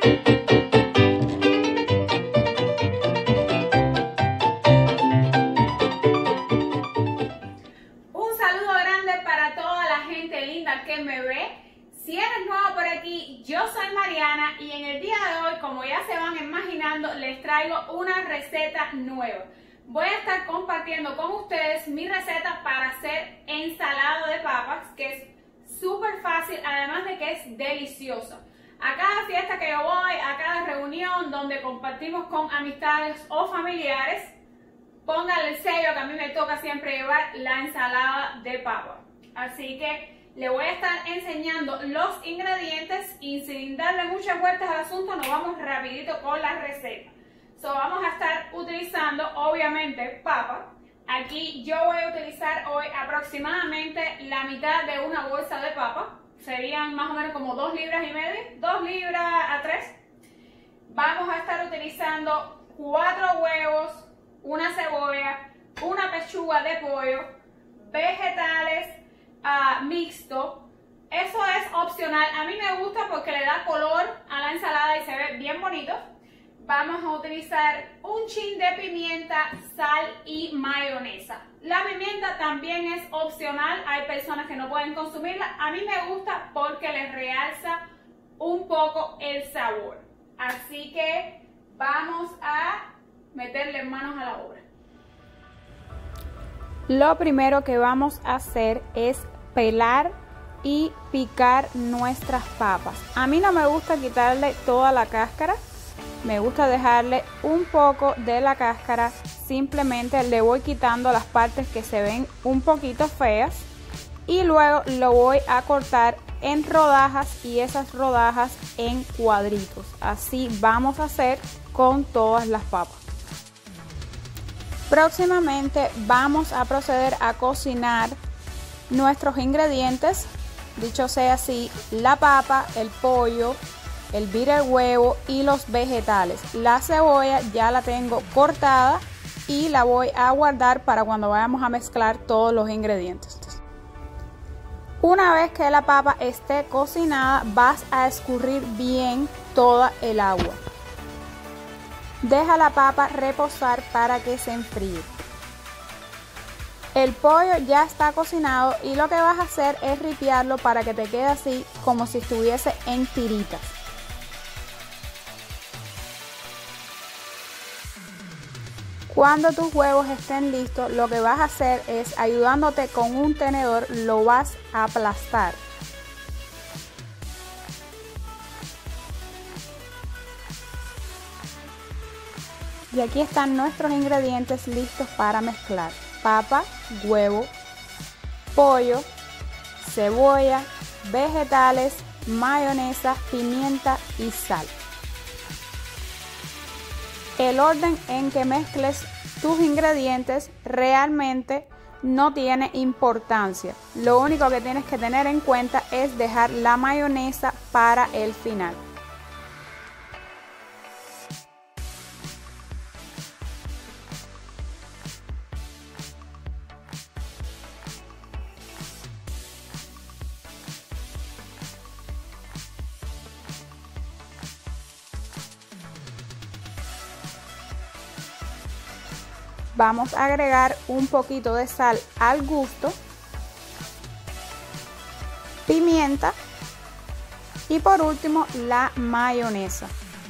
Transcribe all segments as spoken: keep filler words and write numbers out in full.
Que me ve. Si eres nuevo por aquí, yo soy Mariana y en el día de hoy, como ya se van imaginando, les traigo una receta nueva. Voy a estar compartiendo con ustedes mi receta para hacer ensalada de papas, que es súper fácil, además de que es deliciosa. A cada fiesta que yo voy, a cada reunión donde compartimos con amistades o familiares, pónganle el sello que a mí me toca siempre llevar la ensalada de papa. Así que le voy a estar enseñando los ingredientes y sin darle muchas vueltas al asunto nos vamos rapidito con la receta. So, vamos a estar utilizando obviamente papa. Aquí yo voy a utilizar hoy aproximadamente la mitad de una bolsa de papa. Serían más o menos como dos libras y media, dos libras a tres. Vamos a estar utilizando cuatro huevos, una cebolla, una pechuga de pollo, vegetales, Uh, mixto. Eso es opcional, a mí me gusta porque le da color a la ensalada y se ve bien bonito. Vamos a utilizar un chin de pimienta, sal y mayonesa. La pimienta también es opcional, hay personas que no pueden consumirla. A mí me gusta porque le realza un poco el sabor. Así que vamos a meterle manos a la obra. Lo primero que vamos a hacer es pelar y picar nuestras papas. A mí no me gusta quitarle toda la cáscara, me gusta dejarle un poco de la cáscara, simplemente le voy quitando las partes que se ven un poquito feas y luego lo voy a cortar en rodajas y esas rodajas en cuadritos. Así vamos a hacer con todas las papas. Próximamente vamos a proceder a cocinar nuestros ingredientes, dicho sea así, la papa, el pollo, el el huevo y los vegetales. La cebolla ya la tengo cortada y la voy a guardar para cuando vayamos a mezclar todos los ingredientes. Una vez que la papa esté cocinada, vas a escurrir bien toda el agua. Deja la papa reposar para que se enfríe. El pollo ya está cocinado y lo que vas a hacer es ripiarlo para que te quede así como si estuviese en tiritas. Cuando tus huevos estén listos, lo que vas a hacer es, ayudándote con un tenedor, lo vas a aplastar. Y aquí están nuestros ingredientes listos para mezclar: papa, huevo, pollo, cebolla, vegetales, mayonesa, pimienta y sal. El orden en que mezcles tus ingredientes realmente no tiene importancia. Lo único que tienes que tener en cuenta es dejar la mayonesa para el final. Vamos a agregar un poquito de sal al gusto, pimienta y por último la mayonesa.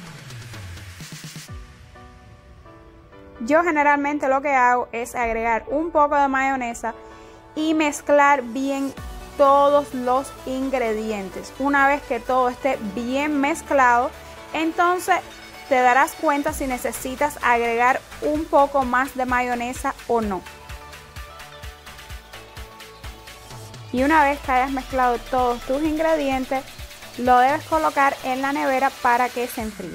Yo generalmente lo que hago es agregar un poco de mayonesa y mezclar bien todos los ingredientes. Una vez que todo esté bien mezclado, entonces te darás cuenta si necesitas agregar un poco más de mayonesa o no. Y una vez que hayas mezclado todos tus ingredientes, lo debes colocar en la nevera para que se enfríe.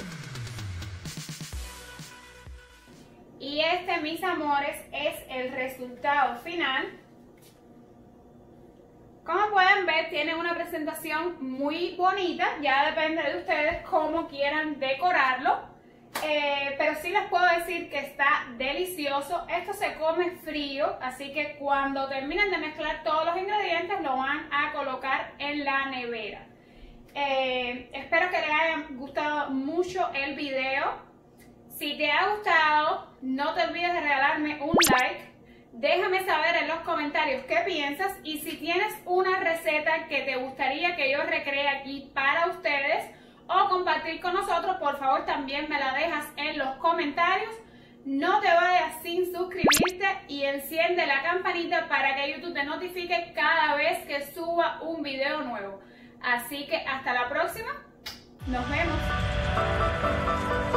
Y este, mis amores, es el resultado final. Como pueden ver, tiene una presentación muy bonita, ya depende de ustedes cómo quieran decorarlo, eh, pero sí les puedo decir que está delicioso. Esto se come frío, así que cuando terminen de mezclar todos los ingredientes lo van a colocar en la nevera. Eh, espero que les haya gustado gustado mucho el video. Si te ha gustado, no te olvides de regalarme un like. Déjame saber en los comentarios qué piensas y si tienes una receta que te gustaría que yo recree aquí para ustedes o compartir con nosotros, por favor también me la dejas en los comentarios. No te vayas sin suscribirte y enciende la campanita para que YouTube te notifique cada vez que suba un video nuevo. Así que hasta la próxima. Nos vemos.